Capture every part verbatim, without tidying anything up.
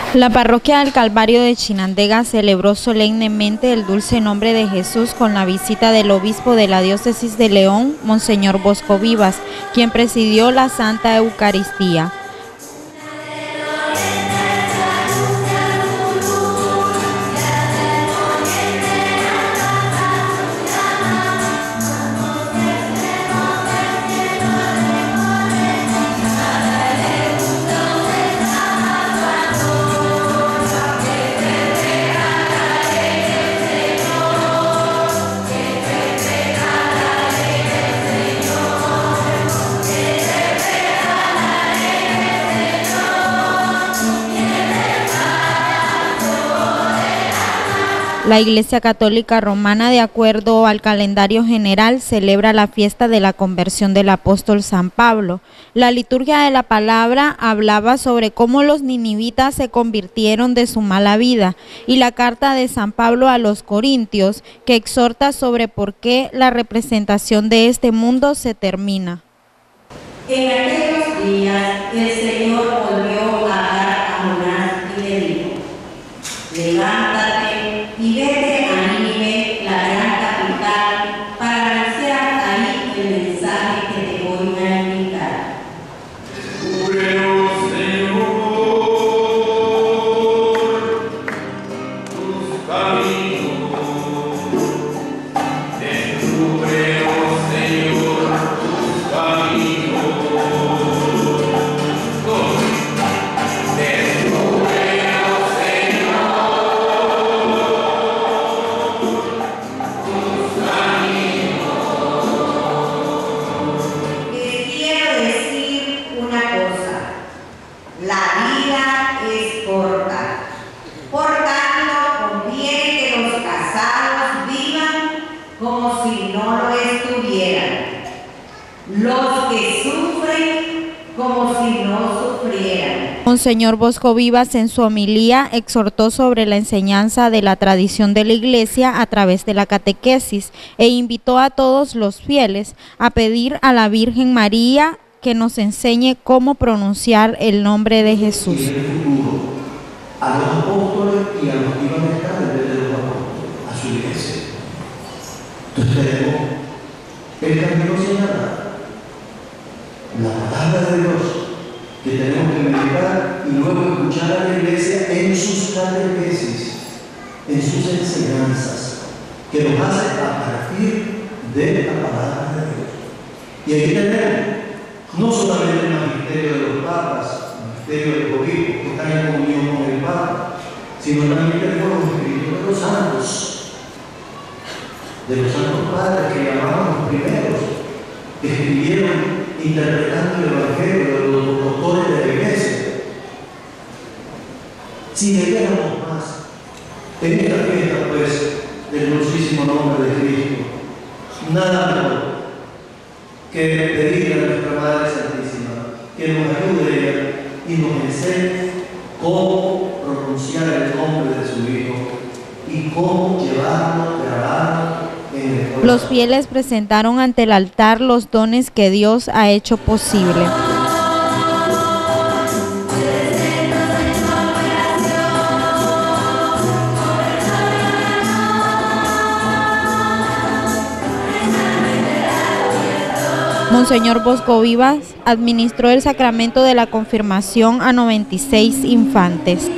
La parroquia del Calvario de Chinandega celebró solemnemente el dulce nombre de Jesús con la visita del obispo de la diócesis de León, Monseñor Bosco Vivas, quien presidió la Santa Eucaristía. La Iglesia Católica Romana, de acuerdo al calendario general, celebra la fiesta de la conversión del apóstol San Pablo. La liturgia de la palabra hablaba sobre cómo los ninivitas se convirtieron de su mala vida, y la carta de San Pablo a los Corintios, que exhorta sobre por qué la representación de este mundo se termina. En aquellos días el Señor volvió a hablar a Jonás y le dijo: levántate y vete a Nínive, la gran capital, para anunciar ahí el mensaje que te voy a indicar. Descúbrenos, Señor, tus caminos. Descúbrenos, Señor, tus caminos. Como si no lo estuvieran, los que sufren como si no sufrieran. Monseñor Bosco Vivas, en su homilía, exhortó sobre la enseñanza de la tradición de la Iglesia a través de la catequesis e invitó a todos los fieles a pedir a la Virgen María que nos enseñe cómo pronunciar el nombre de Jesús. Y en el futuro, a los apóstoles y a los que iban a estar en vez de los apóstoles, a su iglesia. Entonces tenemos el camino señalado, la palabra de Dios, que tenemos que meditar y luego escuchar a la iglesia en sus catequesis, en sus enseñanzas, que nos hace a partir de la palabra de Dios. Y aquí tenemos no solamente el magisterio de los papas, el magisterio de los obispos que están en comunión con el Papa, sino también tenemos los escritos de los santos, de los santos padres que llamaban los primeros, que escribieron interpretando el Evangelio de los doctores de la Iglesia. Si leyéramos más en esta fiesta, pues, del dulcísimo nombre de Cristo, nada mejor que pedirle a nuestra Madre Santísima que nos ayude y nos enseñe cómo pronunciar el nombre de su Hijo y cómo llevarlo, grabarlo. Los fieles presentaron ante el altar los dones que Dios ha hecho posible. Monseñor Bosco Vivas administró el sacramento de la confirmación a noventa y seis infantes.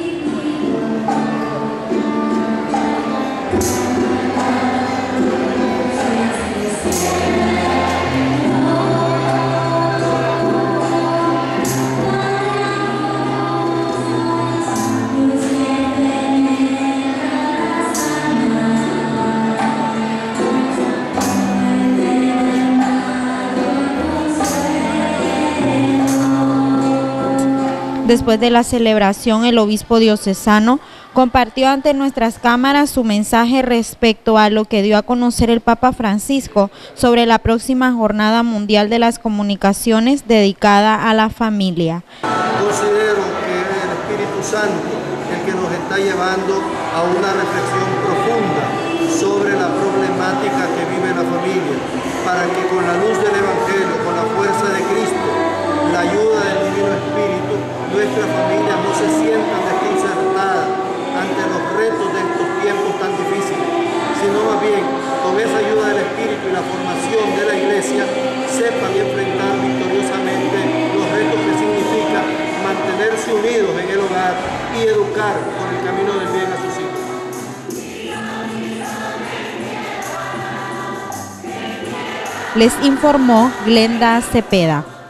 Después de la celebración, el obispo diocesano compartió ante nuestras cámaras su mensaje respecto a lo que dio a conocer el Papa Francisco sobre la próxima Jornada Mundial de las Comunicaciones dedicada a la familia. Considero que es el Espíritu Santo el que nos está llevando a una reflexión profunda sobre la problemática que vive la familia, para que con la luz del Evangelio, con la fuerza de Cristo, la ayuda del Divino Espíritu, nuestras familias no se sientan desencerradas con esa ayuda del Espíritu y la formación de la Iglesia, sepan enfrentar victoriosamente los retos que significa mantenerse unidos en el hogar y educar por el camino del bien a sus hijos. Les informó Glenda Cepeda.